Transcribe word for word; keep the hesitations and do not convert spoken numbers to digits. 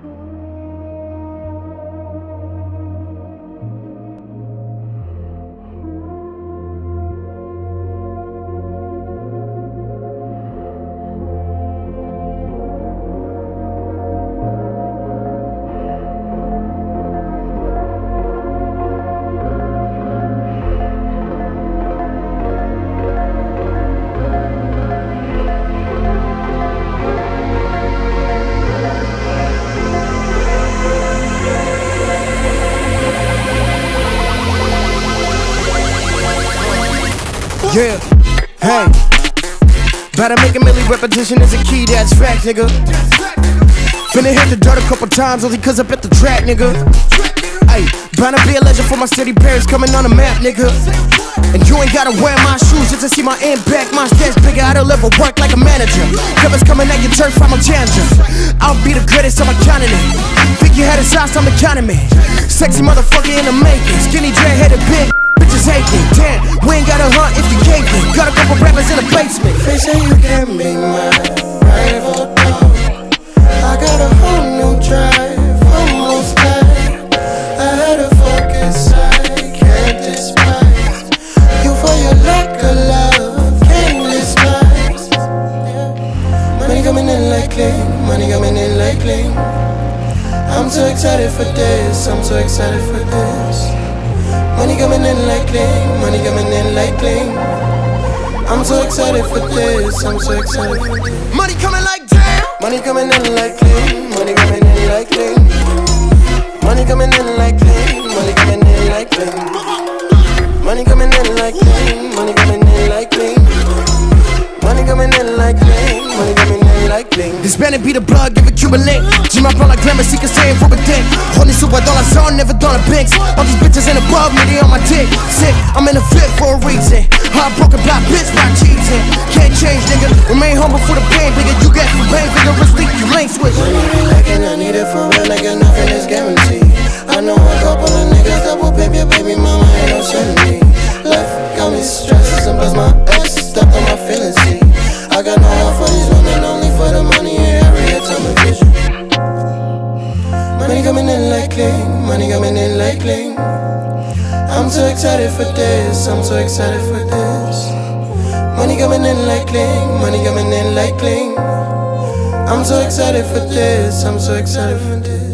Yeah, hey. Better make a milli, repetition is a key, that's fact, nigga. Finna hit the dirt a couple times only cause I bet the track, nigga. Ay, bound to be a legend for my city, Paris coming on the map, nigga. And you ain't gotta wear my shoes just to see my impact. My stats bigger, I deliver work like a manager. Covers coming at your turf, I'm a challenger. I'll be the greatest, I'm a candidate. Think you had a sauce, I'm the economy. Sexy motherfucker in the making. Skinny dread-headed bitch, bitches aching. Damn, we ain't gotta hunt if you can't get. Got a couple rappers in the basement. They say you can't be my rival dog. I got a whole new drive, almost died. I had a focus I can't despise. You for your lack of love, can't despise. Money coming in like clean, money coming in like clean. I'm so excited for this, I'm so excited for this. Money coming in like clean, money coming in like clean. I'm so excited for this, I'm so excited for this. Money coming like damn. Money coming in like clean, money coming in like clean. Money coming in like clean, money coming in like clean. Money coming in like clean, money coming in like clean. Money coming in like clean, money coming in like clean. This bandit be the blood, give a Cuban link. Jim up on like glamour, see can stay in for a dick. Holding super dans la zone, never done a Binks. All these bitches in above me, they on my dick. Sick, I'm in a fit for a reason. Heartbroken black bitch, not cheating. Can't change, nigga. Remain humble for the pain, bigger you get from pain, vigorously you lane switch. Money be lacking, I need it for real, like nothing is guaranteed. I know a couple of niggas that will pay your baby mama, ain't no shitting me. Life got me stressed, and plus my ex stepped on my feelings, see. I got no love for these women, only for the money and every time a vision. Money coming in like clean, money coming in like clean. I'm so excited for this, I'm so excited for this. Money coming in like clean, money coming in like clean. I'm so excited for this, I'm so excited for this.